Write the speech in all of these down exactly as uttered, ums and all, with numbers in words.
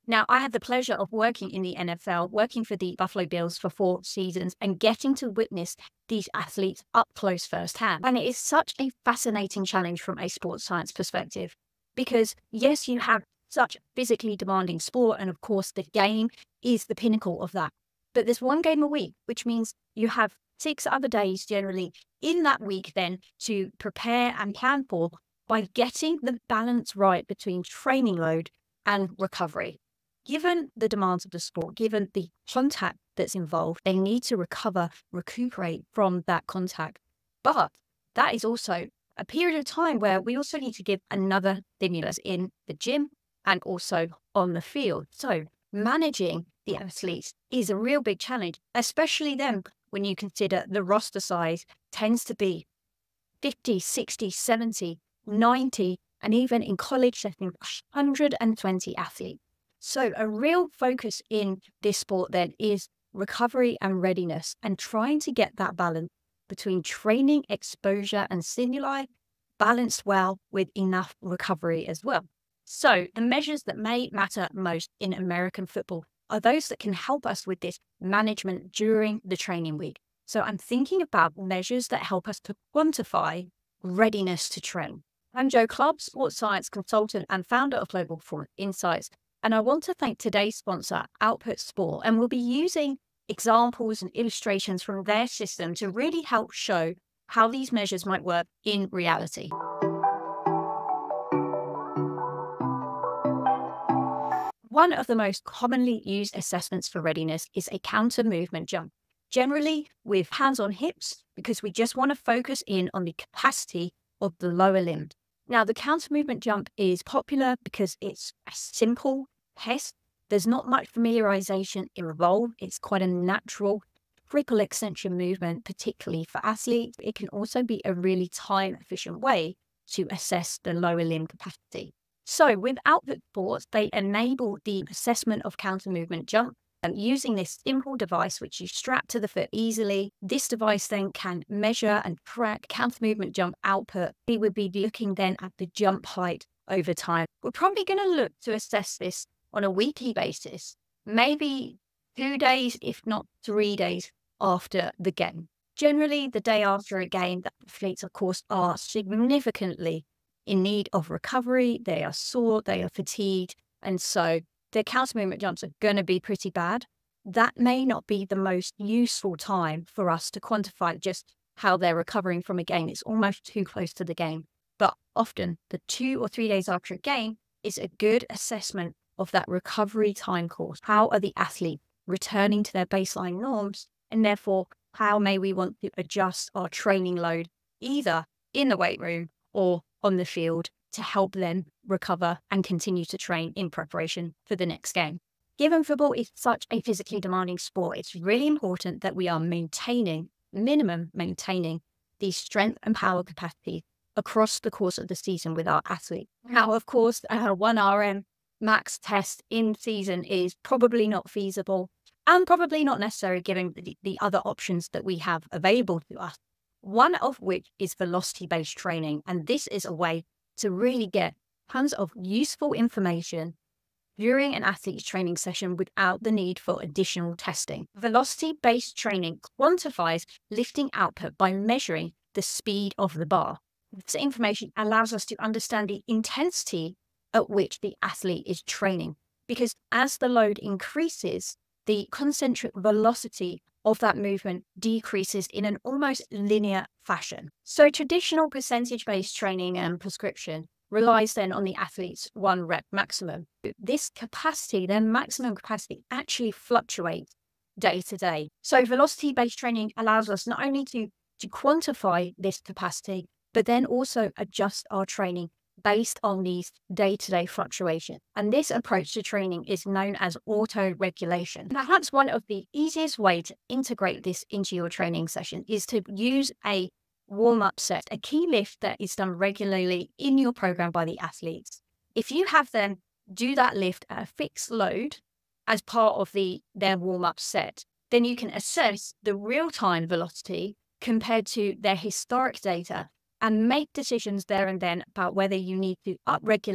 Now, I had the pleasure of working in the N F L, working for the Buffalo Bills for four seasons and getting to witness these athletes up close firsthand. And it is such a fascinating challenge from a sports science perspective because, yes, you have such physically demanding sport, and of course, the game is the pinnacle of that. But there's one game a week, which means you have six other days generally in that week then to prepare and plan for by getting the balance right between training load and recovery. Given the demands of the sport, given the contact that's involved, they need to recover, recuperate from that contact. But that is also a period of time where we also need to give another stimulus in the gym and also on the field. So managing the athletes is a real big challenge, especially then when you consider the roster size tends to be fifty, sixty, seventy, ninety, and even in college settings, one hundred twenty athletes. So a real focus in this sport then is recovery and readiness and trying to get that balance between training, exposure, and stimuli balanced well with enough recovery as well. So the measures that may matter most in American football are those that can help us with this management during the training week. So I'm thinking about measures that help us to quantify readiness to train. I'm Joe Clubb, sports science consultant and founder of Global Performance Insights. And I want to thank today's sponsor, Output Sport, and we'll be using examples and illustrations from their system to really help show how these measures might work in reality. One of the most commonly used assessments for readiness is a counter-movement jump, generally with hands on hips, because we just want to focus in on the capacity of the lower limb. Now, the counter-movement jump is popular because it's a simple test. There's not much familiarization involved. It's quite a natural triple extension movement, particularly for athletes. It can also be a really time-efficient way to assess the lower limb capacity. So with Output Sports, they enable the assessment of counter-movement jump. And using this simple device, which you strap to the foot easily, this device then can measure and track counter-movement jump output. We would be looking then at the jump height over time. We're probably going to look to assess this on a weekly basis, maybe two days, if not three days after the game. Generally, the day after a game, the athletes, of course, are significantly in need of recovery. They are sore, they are fatigued, and so their counter-movement jumps are going to be pretty bad. That may not be the most useful time for us to quantify just how they're recovering from a game. It's almost too close to the game. But often, the two or three days after a game is a good assessment of that recovery time course. How are the athletes returning to their baseline norms? And therefore, how may we want to adjust our training load either in the weight room or on the field to help them recover and continue to train in preparation for the next game. Given football is such a physically demanding sport, it's really important that we are maintaining, minimum maintaining, the strength and power capacity across the course of the season with our athletes. Now, of course, a one R M max test in season is probably not feasible and probably not necessary given the, the other options that we have available to us. One of which is velocity-based training, and this is a way to really get tons of useful information during an athlete's training session without the need for additional testing. Velocity-based training quantifies lifting output by measuring the speed of the bar. This information allows us to understand the intensity at which the athlete is training, because as the load increases, the concentric velocity of that movement decreases in an almost linear fashion. So traditional percentage-based training and prescription relies then on the athlete's one rep maximum. This capacity, their maximum capacity, actually fluctuates day to day. So velocity-based training allows us not only to, to quantify this capacity, but then also adjust our training based on these day-to-day fluctuations. And this approach to training is known as auto-regulation. Perhaps one of the easiest ways to integrate this into your training session is to use a warm-up set, a key lift that is done regularly in your program by the athletes. If you have them do that lift at a fixed load as part of the their warm-up set, then you can assess the real-time velocity compared to their historic data and make decisions there and then about whether you need to upregulate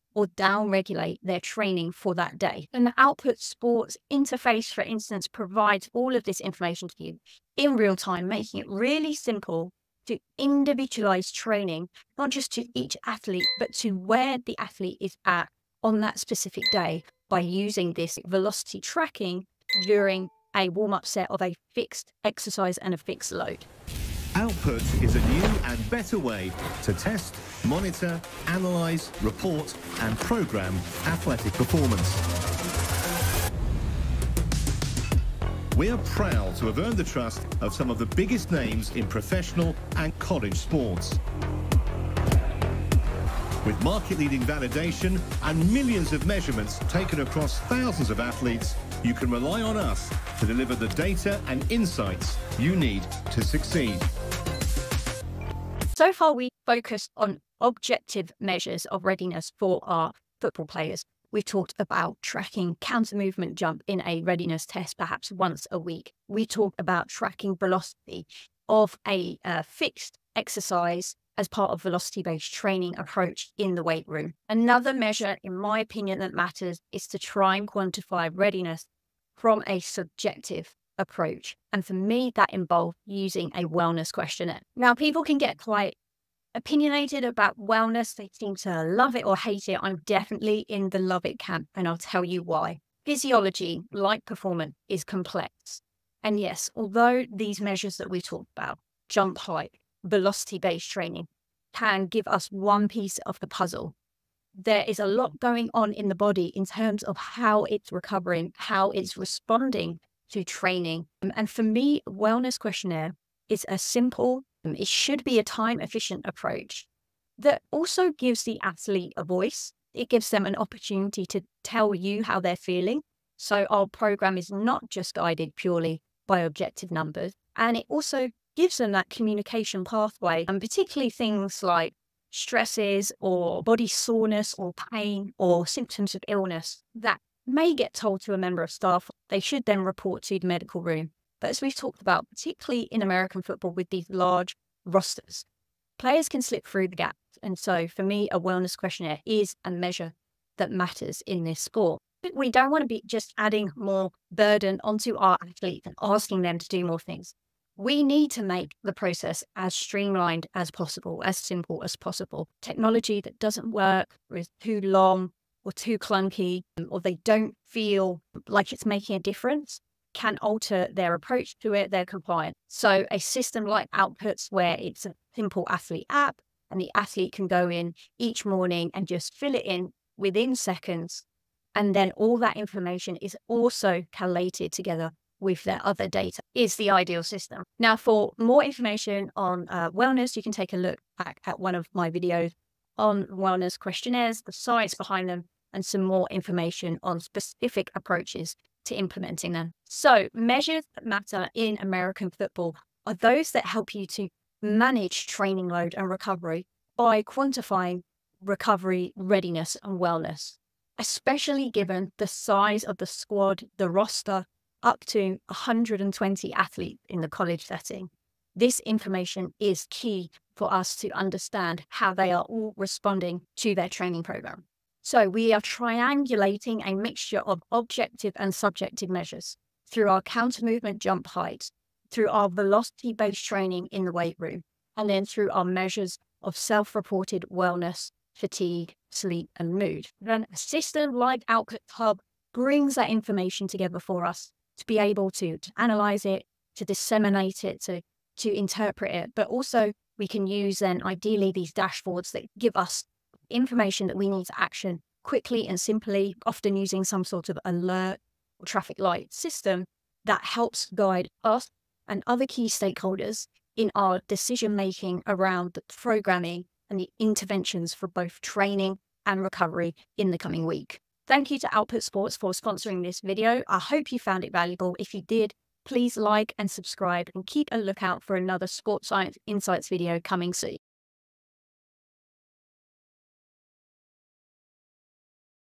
or downregulate their training for that day. And the Output Sports interface, for instance, provides all of this information to you in real time, making it really simple to individualize training, not just to each athlete, but to where the athlete is at on that specific day by using this velocity tracking during a warm-up set of a fixed exercise and a fixed load. Output is a new and better way to test, monitor, analyze, report, and program athletic performance. We are proud to have earned the trust of some of the biggest names in professional and college sports. With market-leading validation and millions of measurements taken across thousands of athletes, you can rely on us to deliver the data and insights you need to succeed. So far, we focused on objective measures of readiness for our football players. We've talked about tracking counter-movement jump in a readiness test, perhaps once a week. We talked about tracking velocity of a uh, fixed exercise as part of velocity-based training approach in the weight room. Another measure, in my opinion, that matters is to try and quantify readiness from a subjective approach. And for me, that involved using a wellness questionnaire. Now, people can get quite opinionated about wellness. They seem to love it or hate it. I'm definitely in the love it camp, and I'll tell you why. Physiology, like performance, is complex. And yes, although these measures that we talked about, jump height, velocity-based training, can give us one piece of the puzzle, there is a lot going on in the body in terms of how it's recovering, how it's responding to training. And for me, wellness questionnaire is a simple, it should be a time-efficient approach that also gives the athlete a voice. It gives them an opportunity to tell you how they're feeling. So our program is not just guided purely by objective numbers. And it also gives them that communication pathway, and particularly things like stresses or body soreness or pain or symptoms of illness that may get told to a member of staff. They should then report to the medical room. But as we've talked about, particularly in American football with these large rosters, players can slip through the gaps. And so for me, a wellness questionnaire is a measure that matters in this sport. We don't want to be just adding more burden onto our athletes and asking them to do more things. We need to make the process as streamlined as possible, as simple as possible. Technology that doesn't work or is too long or too clunky, or they don't feel like it's making a difference, can alter their approach to it, their compliance. So a system like Outputs, where it's a simple athlete app and the athlete can go in each morning and just fill it in within seconds, and then all that information is also collated together with their other data, is the ideal system. Now, for more information on uh, wellness, you can take a look back at one of my videos on wellness questionnaires, the science behind them, and some more information on specific approaches to implementing them. So measures that matter in American football are those that help you to manage training load and recovery by quantifying recovery, readiness, and wellness, especially given the size of the squad, the roster, up to one hundred twenty athletes in the college setting. This information is key for us to understand how they are all responding to their training program. So we are triangulating a mixture of objective and subjective measures through our counter movement jump height, through our velocity-based training in the weight room, and then through our measures of self-reported wellness, fatigue, sleep, and mood. Then a system like Output Clubb brings that information together for us to be able to, to analyze it, to disseminate it, to, to interpret it. But also we can use then ideally these dashboards that give us information that we need to action quickly and simply, often using some sort of alert or traffic light system that helps guide us and other key stakeholders in our decision-making around the programming and the interventions for both training and recovery in the coming week. Thank you to Output Sports for sponsoring this video. I hope you found it valuable. If you did, please like and subscribe and keep a lookout for another Sports Science Insights video coming soon.